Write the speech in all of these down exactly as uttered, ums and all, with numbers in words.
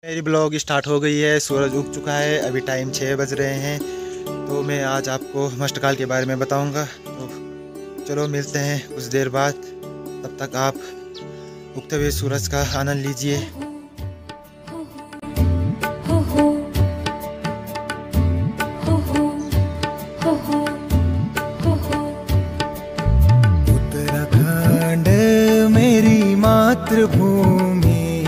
मेरी blog start हो गई है। सूरज उग चुका है, अभी टाइम छः बज रहे हैं। तो मैं आज आपको मस्टकाल के बारे में बताऊंगा। तो चलो मिलते हैं कुछ देर बाद। तब तक आप उगते हुए सूरज का आनंद लीजिए। उत्तराखंड मेरी मातृभूमि,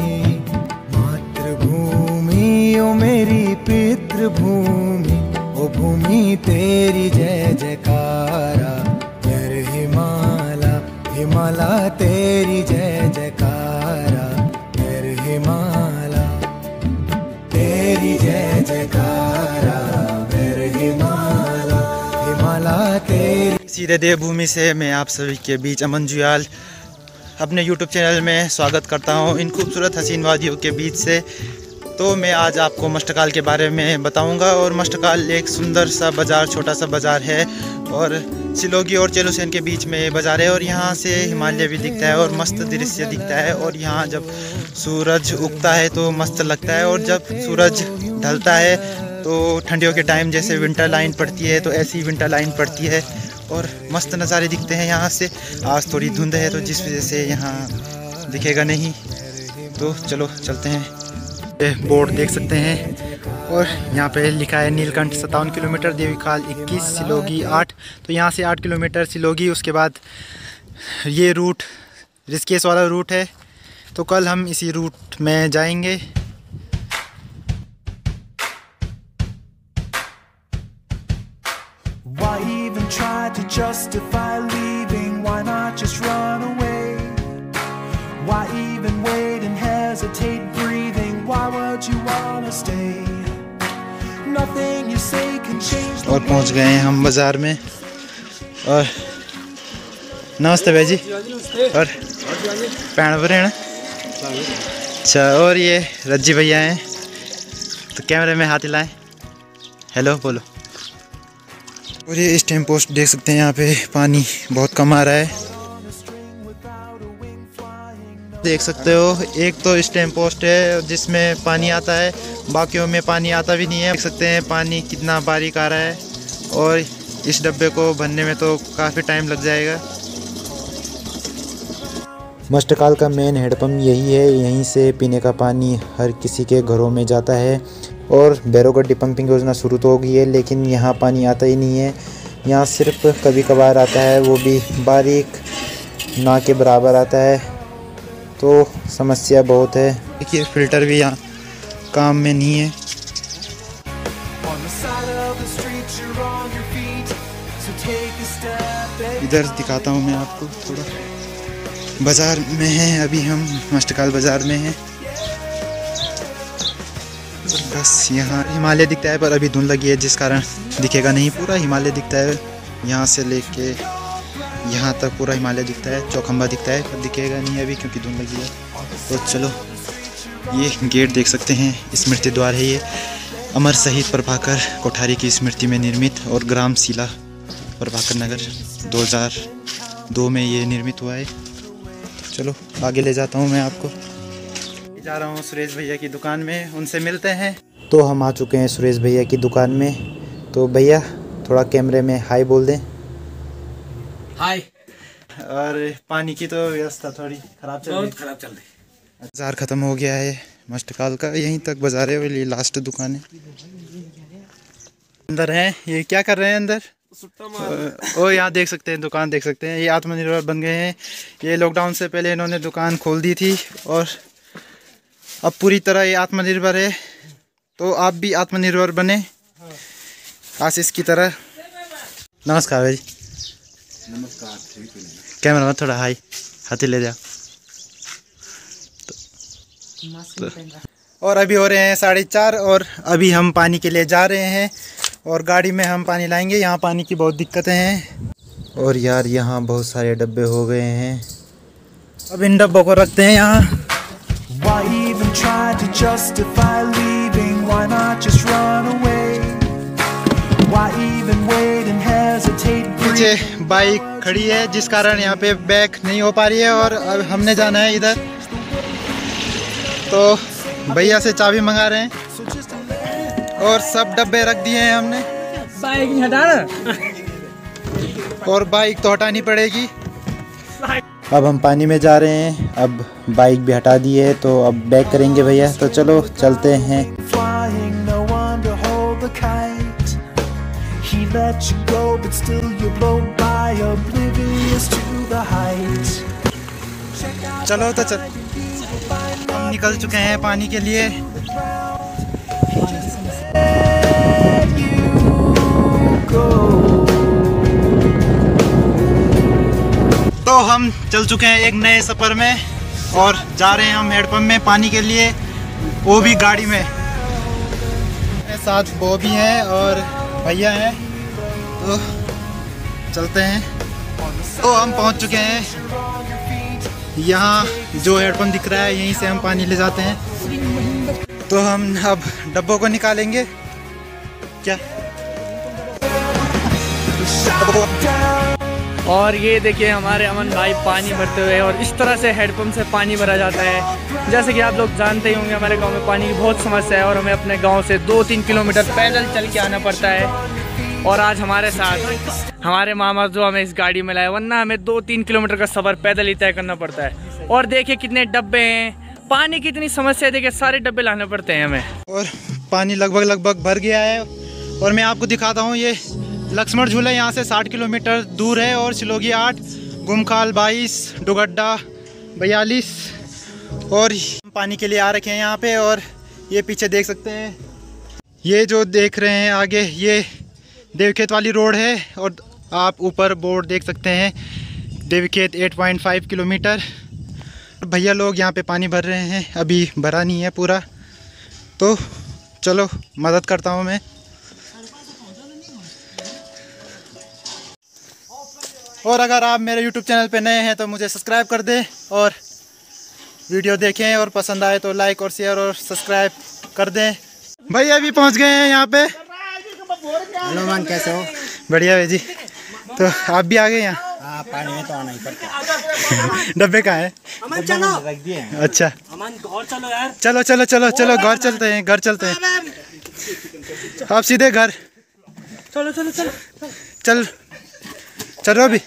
ओ मेरी पितृभूमि, ओ भूमि तेरी जय जयकारा। फिर हिमाला हिमाला तेरी जय जयकारा। फिर हिमाला तेरी जय जयकारा। फिर हिमाला हिमाला तेरी। सीधे देवभूमि से मैं आप सभी के बीच अमन जुयाल अपने यूट्यूब चैनल में स्वागत करता हूं, इन खूबसूरत हसीन वादियों के बीच से। तो मैं आज आपको मस्टकाल के बारे में बताऊंगा। और मस्टकाल एक सुंदर सा बाज़ार, छोटा सा बाज़ार है और सिलोगी और चेलुसेन के बीच में बाज़ार है। और यहाँ से हिमालय भी दिखता है और मस्त दृश्य दिखता है। और यहाँ जब सूरज उगता है तो मस्त लगता है, और जब सूरज ढलता है तो ठंडियों के टाइम जैसे विंटर लाइन पड़ती है तो ऐसी विंटर लाइन पड़ती है और मस्त नज़ारे दिखते हैं यहाँ से। आज थोड़ी धुंध है तो जिस वजह से यहाँ दिखेगा नहीं। तो चलो चलते हैं। बोर्ड देख सकते हैं और यहाँ पे लिखा है नीलकंठ सत्तावन किलोमीटर, देवीखाल इक्कीस, सिलोगी आठ। तो यहाँ से आठ किलोमीटर सिलोगी। उसके बाद ये रूट ऋषिकेश वाला रूट है, तो कल हम इसी रूट में जाएंगे। Why even try to justify leaving? Why not just run away? Why even wait and hesitate breathing? Why would you wanna stay? Nothing you say can change the. और पहुंच गए हैं हम बाज़ार में। और नमस्ते भाई जी। और पैण भरे हैं। अच्छा, और ये रज्जी भैया हैं, तो कैमरे में हाथ हिलाएं, हेलो बोलो। और ये स्टैम पोस्ट देख सकते हैं, यहाँ पे पानी बहुत कम आ रहा है। देख सकते हो, एक तो स्टैम पोस्ट है जिसमें पानी आता है, बाकियों में पानी आता भी नहीं है। देख सकते हैं पानी कितना बारीक आ रहा है, और इस डब्बे को भरने में तो काफ़ी टाइम लग जाएगा। मस्टकाल का मेन हेडपम्प यही है, यहीं से पीने का पानी हर किसी के घरों में जाता है। और बैरोगढ़ डिपम्पिंग योजना शुरू तो हो गई है, लेकिन यहाँ पानी आता ही नहीं है। यहाँ सिर्फ कभी कभार आता है, वो भी बारीक ना के बराबर आता है। तो समस्या बहुत है। देखिए फ़िल्टर भी यहाँ काम में नहीं है। इधर दिखाता हूँ मैं आपको थोड़ा। बाज़ार में हैं अभी हम, मस्टकाल बाज़ार में हैं। बस यहाँ हिमालय दिखता है, पर अभी धुंध लगी है जिस कारण दिखेगा नहीं। पूरा हिमालय दिखता है, यहाँ से लेके यहाँ तक पूरा हिमालय दिखता है। चौखंबा दिखता है पर दिखेगा नहीं अभी क्योंकि धुंध लगी है। तो चलो, ये गेट देख सकते हैं, स्मृति द्वार है ये। अमर शहीद प्रभाकर कोठारी की स्मृति में निर्मित, और ग्राम शिला प्रभाकर नगर दो हज़ार दो में ये निर्मित हुआ है। चलो आगे ले जाता हूँ मैं आपको। जा रहा हूँ सुरेश भैया की दुकान में, उनसे मिलते हैं। तो हम आ चुके हैं सुरेश भैया की दुकान में। तो भैया थोड़ा कैमरे में हाय बोल दें। हाय। और पानी की तो व्यवस्था थोड़ी खराब चल रही है। बहुत खराब चल रही है। बाजार ख़त्म हो गया है मस्टकाल का, यहीं तक बाजार है, ये लास्ट दुकान है। अंदर हैं, ये क्या कर रहे हैं अंदर? ओ यहाँ देख सकते हैं, दुकान देख सकते हैं। ये आत्मनिर्भर बन गए हैं। ये लॉकडाउन से पहले इन्होंने दुकान खोल दी थी और अब पूरी तरह ये आत्मनिर्भर है। तो आप भी आत्मनिर्भर बने आशीष की तरह। नमस्कार भाई। नमस्कार। कैमरा में थोड़ा हाई हाथी ले जाओ। तो, तो और अभी हो रहे हैं साढ़े चार, और अभी हम पानी के लिए जा रहे हैं और गाड़ी में हम पानी लाएंगे। यहाँ पानी की बहुत दिक्कतें हैं। और यार यहाँ बहुत सारे डब्बे हो गए हैं, अब इन डब्बों को रखते हैं यहाँ। Why even try to justify leaving? Why not just run away? Why even wait and hesitate? पीछे बाइक खड़ी है जिस कारण यहाँ पे बैक नहीं हो पा रही है, और अब हमने जाना है इधर। तो भैया से चाबी मंगा रहे हैं और सब डब्बे रख दिए हैं हमने। बाइक नहीं हटाना और बाइक तो हटानी पड़ेगी। अब हम पानी में जा रहे हैं, अब बाइक भी हटा दी है तो अब बैक करेंगे भैया। तो चलो चलते हैं। चलो तो चल, हम निकल चुके हैं पानी के लिए। तो हम चल चुके हैं एक नए सफ़र में और जा रहे हैं हम हैंडपंप में पानी के लिए, वो भी गाड़ी में। मेरे साथ वो भी हैं और भैया हैं, तो चलते हैं। तो हम पहुंच चुके हैं यहाँ, जो हैंडपंप दिख रहा है यहीं से हम पानी ले जाते हैं। तो हम अब डब्बों को निकालेंगे। क्या और ये देखिए हमारे अमन भाई पानी भरते हुए, और इस तरह से हेडपम्प से पानी भरा जाता है। जैसे कि आप लोग जानते ही होंगे हमारे गांव में पानी की बहुत समस्या है और हमें अपने गांव से दो तीन किलोमीटर पैदल चल के आना पड़ता है। और आज हमारे साथ हमारे मामा जो हमें इस गाड़ी में लाए, वरना हमें दो तीन किलोमीटर का सफ़र पैदल ही तय करना पड़ता है। और देखिए कितने डब्बे हैं, पानी की इतनी समस्या है, देखिए सारे डब्बे लाने पड़ते हैं हमें। और पानी लगभग लगभग भर गया है और मैं आपको दिखाता हूँ। ये लक्ष्मण झूला यहाँ से साठ किलोमीटर दूर है और सिलोगी आठ, गुमखाल बाईस, डुगड्डा बयालीस। और पानी के लिए आ रखे हैं यहाँ पे। और ये पीछे देख सकते हैं, ये जो देख रहे हैं आगे, ये देवखेत वाली रोड है। और आप ऊपर बोर्ड देख सकते हैं, देवखेत आठ पॉइंट पाँच किलोमीटर। भैया लोग यहाँ पे पानी भर रहे हैं, अभी भरा नहीं है पूरा। तो चलो मदद करता हूँ मैं। और अगर आप मेरे यूट्यूब चैनल पे नए हैं तो मुझे सब्सक्राइब कर दें, और वीडियो देखें और पसंद आए तो लाइक और शेयर और सब्सक्राइब कर दें। भाई अभी पहुंच गए हैं यहाँ पे। हेलो मान, कैसे हो? बढ़िया भाई जी। तो आप भी आ गए यहाँ? हाँ, पानी में तो आना ही पड़ता। डब्बे कहाँ है? अमन चलो, रख दिए। अच्छा अमन घर चलो यार। चलो चलो चलो चलो घर चलते हैं, घर चलते हैं। आप सीधे घर। चलो चलो चलो चल चलो अभी।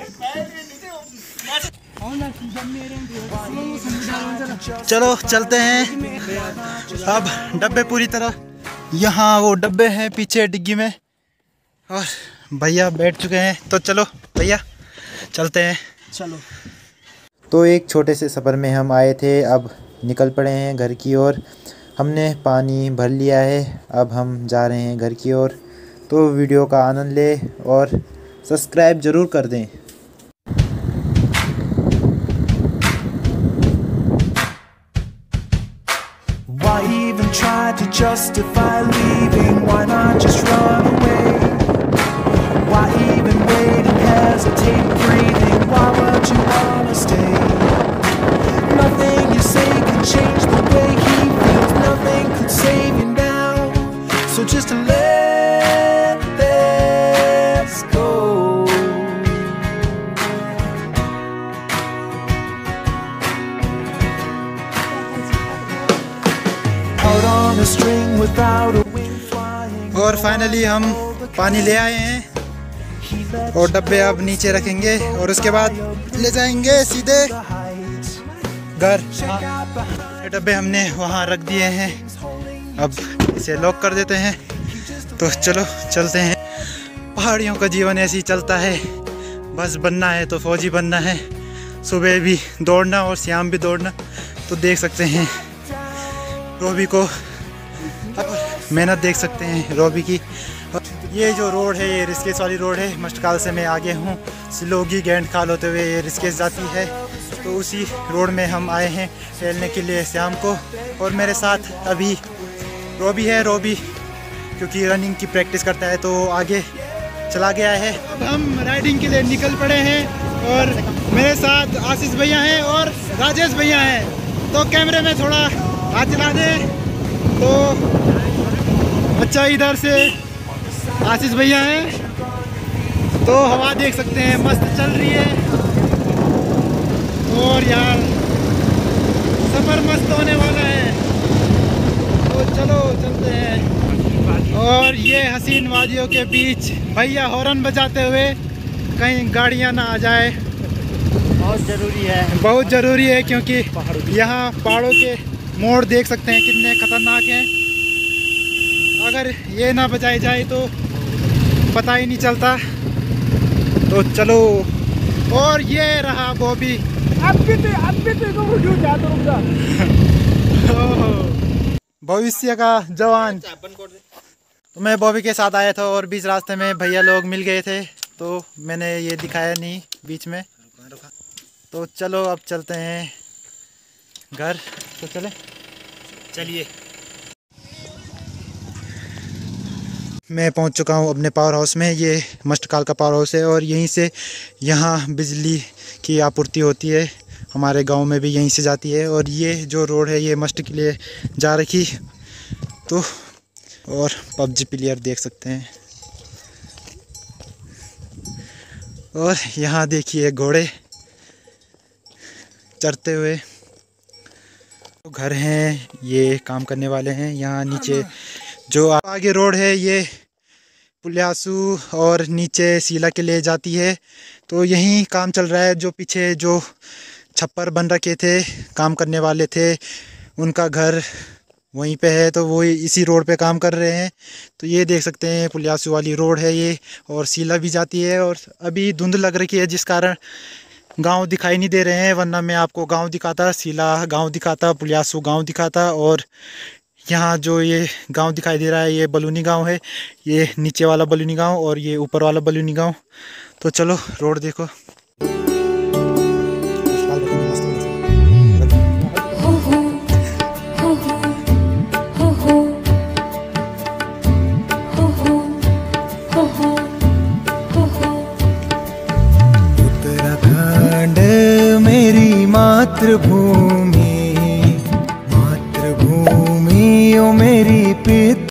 चलो चलते हैं। अब डब्बे पूरी तरह, यहाँ वो डब्बे हैं पीछे डिग्गी में, और भैया बैठ चुके हैं। तो चलो भैया चलते हैं। चलो। तो एक छोटे से सफ़र में हम आए थे, अब निकल पड़े हैं घर की ओर। हमने पानी भर लिया है, अब हम जा रहे हैं घर की ओर। तो वीडियो का आनंद ले और सब्सक्राइब ज़रूर कर दें। Why even try to justify leaving? Why not just run away? Why even wait and hesitate breathing? Why would you wanna stay? Nothing you say can change the way he feels. Nothing could save you now. So just let this go. Out on a string without a wing flying. और finally हम पानी ले आए हैं और डब्बे अब नीचे रखेंगे और उसके बाद ले जाएंगे सीधे घर। ये डब्बे हमने वहाँ रख दिए हैं, अब इसे लॉक कर देते हैं। तो चलो चलते हैं। पहाड़ियों का जीवन ऐसे ही चलता है, बस बनना है तो फौजी बनना है। सुबह भी दौड़ना और शाम भी दौड़ना। तो देख सकते हैं रोबी को, मेहनत देख सकते हैं रोबी की। ये जो रोड है ये ऋषिकेश वाली रोड है। मस्टकाल से मैं आगे हूँ, सिलोगी गेंद खाल होते हुए ये ऋषिकेश जाती है। तो उसी रोड में हम आए हैं टहलने के लिए शाम को। और मेरे साथ अभी रोबी है। रोबी क्योंकि रनिंग की प्रैक्टिस करता है तो आगे चला गया है। अब हम राइडिंग के लिए निकल पड़े हैं और मेरे साथ आशीष भैया हैं और राजेश भैया हैं। तो कैमरे में थोड़ा हाथ चला दें। तो अच्छा, इधर से आशीष भैया हैं। तो हवा देख सकते हैं, मस्त चल रही है। और यार सफ़र मस्त होने वाला है। और ये हसीन वादियों के बीच भैया हॉर्न बजाते हुए कहीं गाड़ियां ना आ जाए, बहुत ज़रूरी है, बहुत ज़रूरी है क्योंकि यहाँ पहाड़ों के मोड़ देख सकते हैं कितने खतरनाक हैं। अगर ये ना बजाई जाए तो पता ही नहीं चलता। तो चलो, और ये रहा बॉबी। अब भी तो अब भी तो रुक जा तो रुक जा भविष्य का जवान। तो मैं बॉबी के साथ आया था और बीच रास्ते में भैया लोग मिल गए थे, तो मैंने ये दिखाया नहीं बीच में। तो चलो अब चलते हैं घर। तो चले चलिए। मैं पहुंच चुका हूं अपने पावर हाउस में। ये मस्टकाल का पावर हाउस है और यहीं से यहाँ बिजली की आपूर्ति होती है। हमारे गांव में भी यहीं से जाती है। और ये जो रोड है ये मस्ट के लिए जा रखी। तो और पबजी प्लेयर देख सकते हैं। और यहाँ देखिए घोड़े चरते हुए। तो घर हैं, ये काम करने वाले हैं। यहाँ नीचे जो आगे रोड है ये पुलियासू और नीचे सीला के लिए जाती है। तो यहीं काम चल रहा है। जो पीछे जो छप्पर बन रखे थे, काम करने वाले थे, उनका घर वहीं पे है। तो वो इसी रोड पे काम कर रहे हैं। तो ये देख सकते हैं पुलियासू वाली रोड है ये, और सीला भी जाती है। और अभी धुंध लग रखी है जिस कारण गांव दिखाई नहीं दे रहे हैं, वरना मैं आपको गांव दिखाता, सीला गांव दिखाता, पुलियासू गांव दिखाता। और यहाँ जो ये गांव दिखाई दे रहा है ये बलूनी गांव है। ये नीचे वाला बलूनी गांव और ये ऊपर वाला बलूनी गांव। तो चलो रोड देखो। उत्तराखंड मेरी मातृभूमि,